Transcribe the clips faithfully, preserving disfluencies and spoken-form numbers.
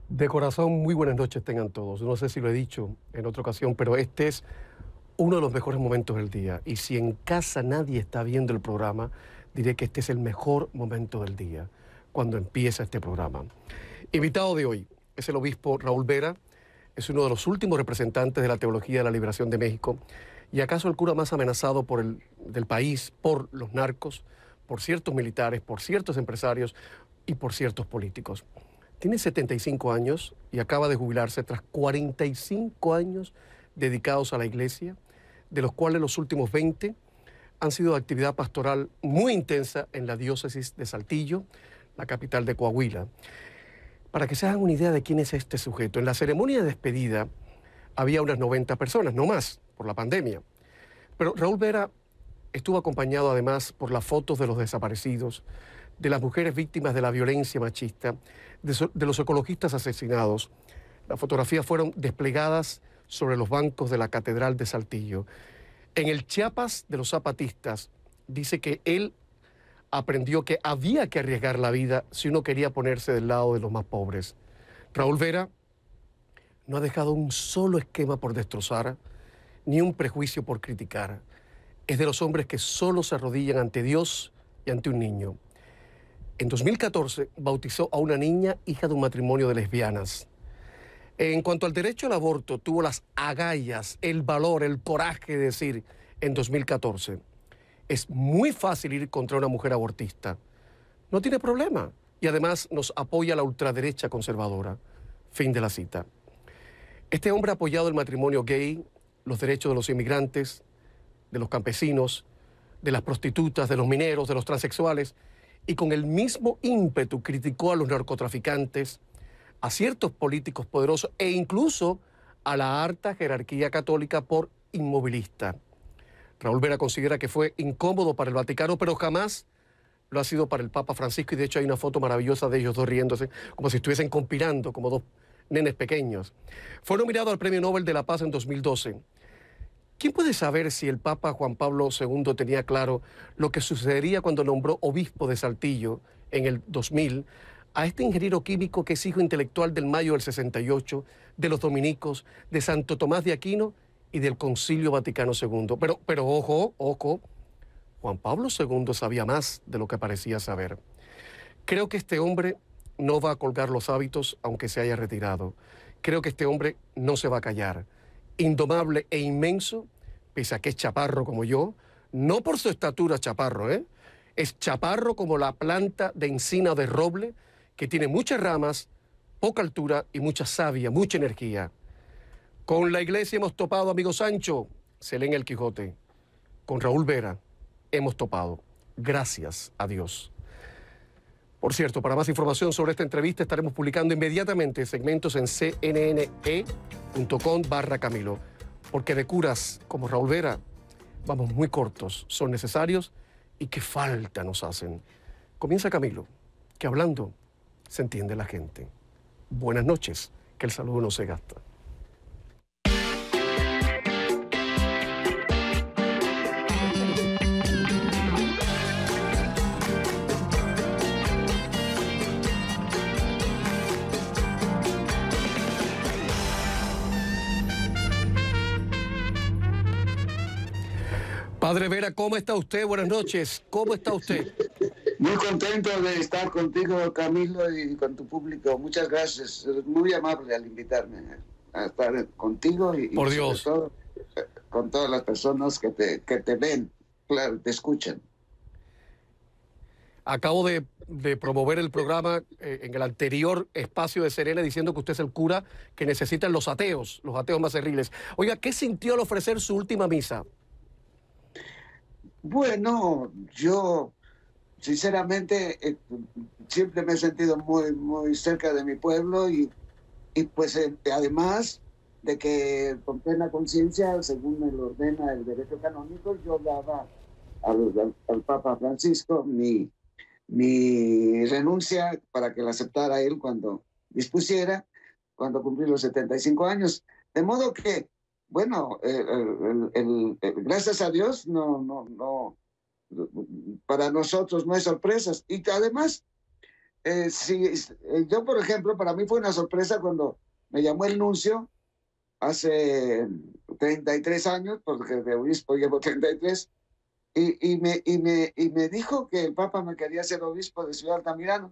De corazón, muy buenas noches tengan todos. No sé si lo he dicho en otra ocasión, pero este es uno de los mejores momentos del día. Y si en casa nadie está viendo el programa, diré que este es el mejor momento del día, cuando empieza este programa. Invitado de hoy es el obispo Raúl Vera, es uno de los últimos representantes de la Teología de la Liberación de México, y acaso el cura más amenazado por el, del país por los narcos, por ciertos militares, por ciertos empresarios y por ciertos políticos. Tiene setenta y cinco años y acaba de jubilarse tras cuarenta y cinco años dedicados a la iglesia, de los cuales los últimos veinte han sido de actividad pastoral muy intensa en la diócesis de Saltillo, la capital de Coahuila. Para que se hagan una idea de quién es este sujeto, en la ceremonia de despedida había unas noventa personas, no más, por la pandemia. Pero Raúl Vera estuvo acompañado además por las fotos de los desaparecidos, de las mujeres víctimas de la violencia machista, de, so, de los ecologistas asesinados. Las fotografías fueron desplegadas sobre los bancos de la Catedral de Saltillo. En el Chiapas de los zapatistas dice que él aprendió que había que arriesgar la vida si uno quería ponerse del lado de los más pobres. Raúl Vera no ha dejado un solo esquema por destrozar, ni un prejuicio por criticar. Es de los hombres que solo se arrodillan ante Dios y ante un niño. En dos mil catorce bautizó a una niña hija de un matrimonio de lesbianas. En cuanto al derecho al aborto, tuvo las agallas, el valor, el coraje de decir en dos mil catorce, es muy fácil ir contra una mujer abortista. No tiene problema. Y además nos apoya la ultraderecha conservadora. Fin de la cita. Este hombre ha apoyado el matrimonio gay, los derechos de los inmigrantes, de los campesinos, de las prostitutas, de los mineros, de los transexuales, y con el mismo ímpetu criticó a los narcotraficantes, a ciertos políticos poderosos e incluso a la alta jerarquía católica por inmovilista. Raúl Vera considera que fue incómodo para el Vaticano, pero jamás lo ha sido para el Papa Francisco, y de hecho hay una foto maravillosa de ellos dos riéndose, como si estuviesen conspirando, como dos nenes pequeños. Fue nominado al Premio Nobel de la Paz en dos mil doce. ¿Quién puede saber si el Papa Juan Pablo segundo tenía claro lo que sucedería cuando nombró obispo de Saltillo en el dos mil a este ingeniero químico que es hijo intelectual del Mayo del sesenta y ocho, de los dominicos, de Santo Tomás de Aquino y del Concilio Vaticano segundo? Pero, pero ojo, ojo, Juan Pablo segundo sabía más de lo que parecía saber. Creo que este hombre no va a colgar los hábitos aunque se haya retirado. Creo que este hombre no se va a callar. Indomable e inmenso, pese a que es chaparro como yo, no por su estatura chaparro, ¿eh? Es chaparro como la planta de encina de roble, que tiene muchas ramas, poca altura y mucha savia, mucha energía. Con la iglesia hemos topado, amigo Sancho, se lee en el Quijote. Con Raúl Vera hemos topado. Gracias a Dios. Por cierto, para más información sobre esta entrevista estaremos publicando inmediatamente segmentos en c n n e punto com barra Camilo, porque de curas como Raúl Vera vamos muy cortos, son necesarios y qué falta nos hacen. Comienza Camilo, que hablando se entiende la gente. Buenas noches, que el saludo no se gasta. Padre Vera, ¿cómo está usted? Buenas noches. ¿Cómo está usted? Muy contento de estar contigo, Camilo, y con tu público. Muchas gracias. Eres muy amable al invitarme a estar contigo y, Por y Dios. sobre todo con todas las personas que te, que te ven, claro, te escuchan. Acabo de, de promover el programa eh, en el anterior espacio de Serena diciendo que usted es el cura que necesitan los ateos, los ateos más cerriles. Oiga, ¿qué sintió al ofrecer su última misa? Bueno, yo sinceramente eh, siempre me he sentido muy, muy cerca de mi pueblo y, y pues eh, además de que con plena conciencia, según me lo ordena el derecho canónico, yo daba al, al, al Papa Francisco mi, mi renuncia para que la aceptara él cuando dispusiera, cuando cumplí los setenta y cinco años. De modo que bueno, el, el, el, el, gracias a Dios, no, no, no, para nosotros no hay sorpresas. Y además, eh, sí, eh, yo, por ejemplo, para mí fue una sorpresa cuando me llamó el nuncio hace treinta y tres años, porque de obispo llevo treinta y tres, y, y, me, y, me, y me dijo que el Papa me quería ser obispo de Ciudad Altamirano.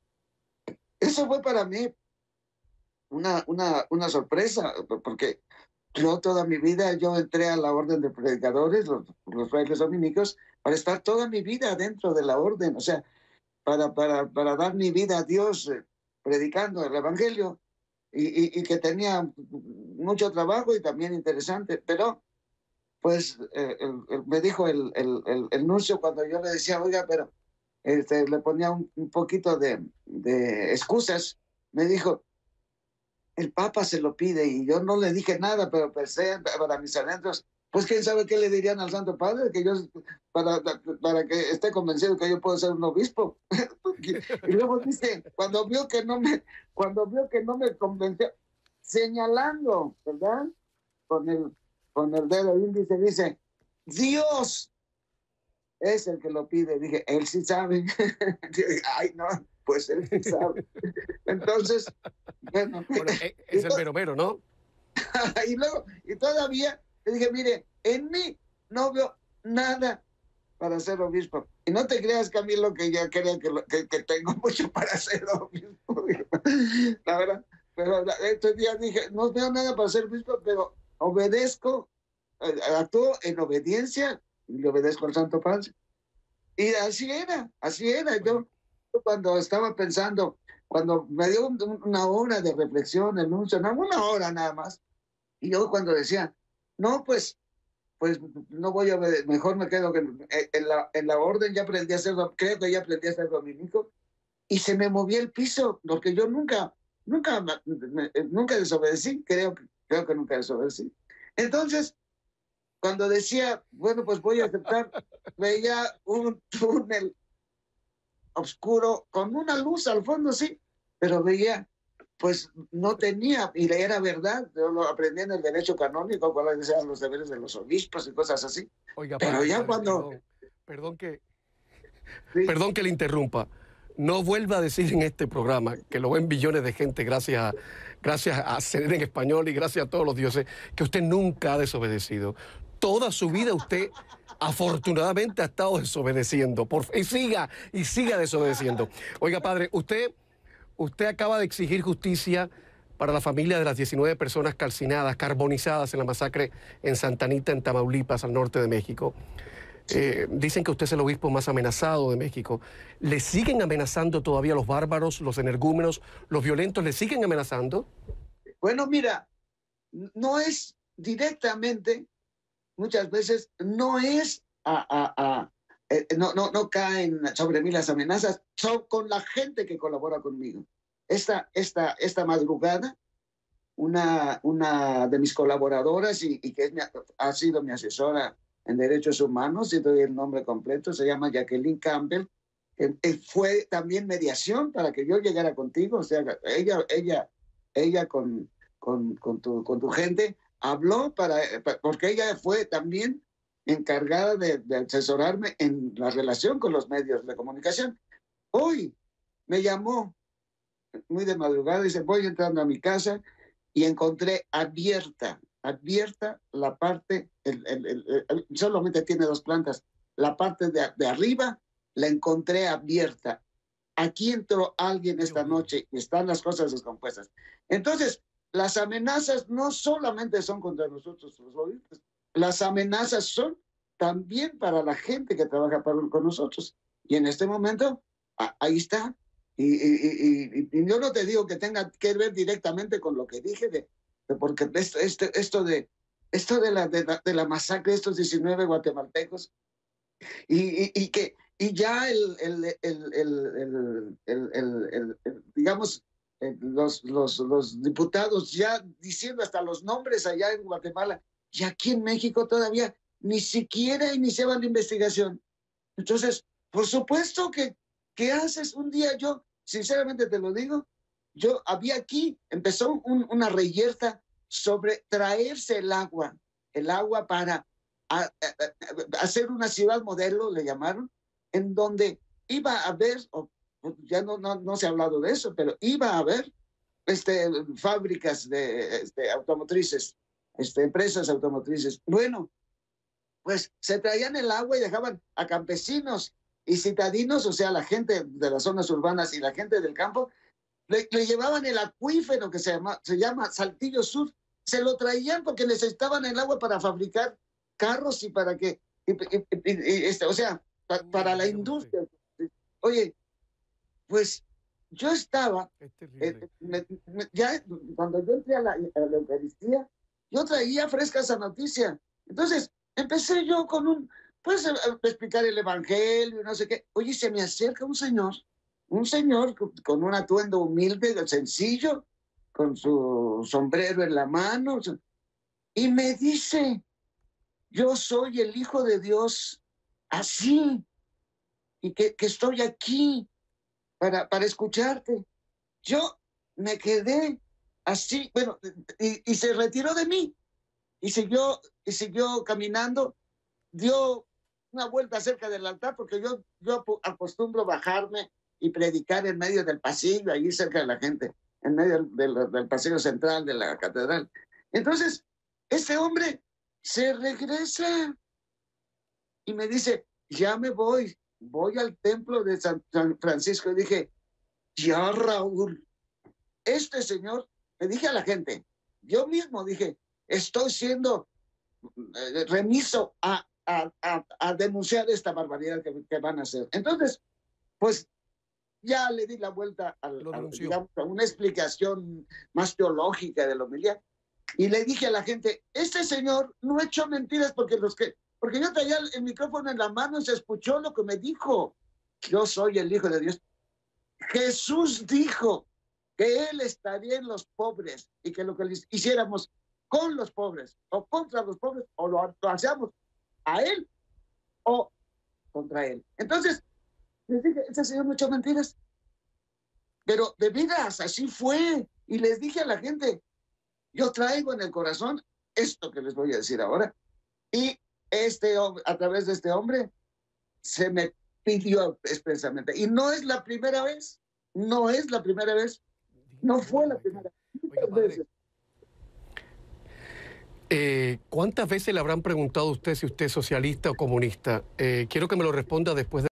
Eso fue para mí una, una, una sorpresa, porque yo toda mi vida, yo entré a la orden de predicadores, los, los frailes dominicos, para estar toda mi vida dentro de la orden, o sea, para, para, para dar mi vida a Dios eh, predicando el Evangelio, y, y, y que tenía mucho trabajo y también interesante, pero pues eh, el, el, me dijo el, el, el, el nuncio cuando yo le decía, oiga, pero este, le ponía un, un poquito de, de excusas, me dijo, el Papa se lo pide, y yo no le dije nada, pero pensé para mis adentros, pues quién sabe qué le dirían al Santo Padre, que yo, para, para que esté convencido que yo puedo ser un obispo. Y luego dice, cuando vio que no me, cuando vio que no me convenció, señalando, ¿verdad? Con el, con el dedo índice, dice, Dios es el que lo pide. Dije, él sí sabe. Ay, no, pues él sí sabe. Entonces, bueno. Bueno, es el mero mero, ¿no? Y luego, y todavía, le dije, mire, en mí no veo nada para ser obispo. Y no te creas, Camilo, que yo creo que, lo, que, que tengo mucho para ser obispo. La verdad, pero estos días dije, no veo nada para ser obispo, pero obedezco, actúo en obediencia y le obedezco al Santo Padre. Y así era, así era. Yo cuando estaba pensando, cuando me dio una hora de reflexión, el nuncio, no, una hora nada más, y yo cuando decía, no, pues, pues no voy a ver, mejor me quedo en, en, la, en la orden, ya aprendí a ser, creo que ya aprendí a ser dominico, y se me movía el piso, porque yo nunca, nunca, me, nunca desobedecí, creo, creo que nunca desobedecí. Entonces, cuando decía, bueno, pues voy a aceptar, veía un túnel oscuro con una luz al fondo, sí, pero veía, pues no tenía, y era verdad, yo lo aprendí en el derecho canónico, cuáles eran los deberes de los obispos y cosas así. Oiga, pero padre, ya padre, cuando... Perdón, perdón que, Sí. perdón que le interrumpa. No vuelva a decir en este programa, que lo ven billones de gente gracias a, gracias a ser en español y gracias a todos los dioses, que usted nunca ha desobedecido. Toda su vida usted afortunadamente ha estado desobedeciendo. Por, y siga, y siga desobedeciendo. Oiga, padre, usted, usted acaba de exigir justicia para la familia de las diecinueve personas calcinadas, carbonizadas en la masacre en Santa Anita, en Tamaulipas, al norte de México. Eh, dicen que usted es el obispo más amenazado de México. ¿Le siguen amenazando todavía los bárbaros, los energúmenos, los violentos? ¿Le siguen amenazando? Bueno, mira, no es directamente, muchas veces no es a, a, a eh, no, no, no caen sobre mí las amenazas, son con la gente que colabora conmigo. Esta, esta, esta madrugada, una, una de mis colaboradoras y, y que es mi, ha sido mi asesora en derechos humanos, y doy el nombre completo, se llama Jacqueline Campbell, que, que fue también mediación para que yo llegara contigo, o sea, ella, ella, ella con, con, con, tu, con tu gente habló para, porque ella fue también encargada de, de asesorarme en la relación con los medios de comunicación. Hoy me llamó muy de madrugada, dice, voy entrando a mi casa y encontré abierta, abierta la parte, el, el, el, el, solamente tiene dos plantas, la parte de, de arriba la encontré abierta. Aquí entró alguien esta noche y están las cosas descompuestas. Entonces, las amenazas no solamente son contra nosotros los obispos, las amenazas son también para la gente que trabaja para, con nosotros. Y en este momento, a, ahí está. Y, y, y, y yo no te digo que tenga que ver directamente con lo que dije, de, de porque esto, esto, esto, de, esto de, la, de, la, de la masacre de estos diecinueve guatemaltecos, y, y, y que y ya el, el, el, el, el, el, el, el, el digamos, los, los, los diputados ya diciendo hasta los nombres allá en Guatemala, y aquí en México todavía ni siquiera iniciaban la investigación. Entonces, por supuesto que, ¿qué haces? Un día yo, sinceramente te lo digo, yo había aquí, empezó un, una reyerta sobre traerse el agua, el agua para a, a, a hacer una ciudad modelo, le llamaron, en donde iba a haber, o pues ya no, no, no se ha hablado de eso, pero iba a haber este, fábricas de este, automotrices, este, empresas automotrices. Bueno, pues se traían el agua y dejaban a campesinos y citadinos, o sea, la gente de las zonas urbanas y la gente del campo, le, le llevaban el acuífero que se llama, se llama Saltillo Sur, se lo traían porque necesitaban el agua para fabricar carros y para que, y, y, y, y, este, o sea, pa, para la industria. Oye, pues yo estaba, eh, me, me, ya cuando yo entré a la, a la Eucaristía, yo traía fresca esa noticia. Entonces, empecé yo con un, pues, a, a explicar el Evangelio y no sé qué. Oye, se me acerca un señor, un señor con, con un atuendo humilde, sencillo, con su sombrero en la mano, y me dice, yo soy el Hijo de Dios, así, y que, que estoy aquí para, para escucharte. Yo me quedé así, bueno, y, y se retiró de mí, y siguió, y siguió caminando, dio una vuelta cerca del altar, porque yo, yo acostumbro bajarme y predicar en medio del pasillo, allí cerca de la gente, en medio del, del pasillo central de la catedral. Entonces, ese hombre se regresa y me dice, ya me voy, voy al templo de San, San Francisco. Y dije, ya Raúl, este señor, le dije a la gente, yo mismo dije, estoy siendo eh, remiso a, a, a, a denunciar esta barbaridad que, que van a hacer. Entonces, pues ya le di la vuelta al, al, digamos, a una explicación más teológica de la homilía y le dije a la gente, este señor no echó mentiras porque los que, porque yo traía el, el micrófono en la mano y se escuchó lo que me dijo. Yo soy el Hijo de Dios. Jesús dijo que Él estaría en los pobres y que lo que hiciéramos con los pobres o contra los pobres o lo, lo hacíamos a Él o contra Él. Entonces, les dije, ese señor no echó mentiras. Pero de veras, así fue. Y les dije a la gente, yo traigo en el corazón esto que les voy a decir ahora. Y este, a través de este hombre se me pidió expresamente. Y no es la primera vez, no es la primera vez, no fue la primera vez. Eh, ¿Cuántas veces le habrán preguntado a usted si usted es socialista o comunista? Eh, quiero que me lo responda después de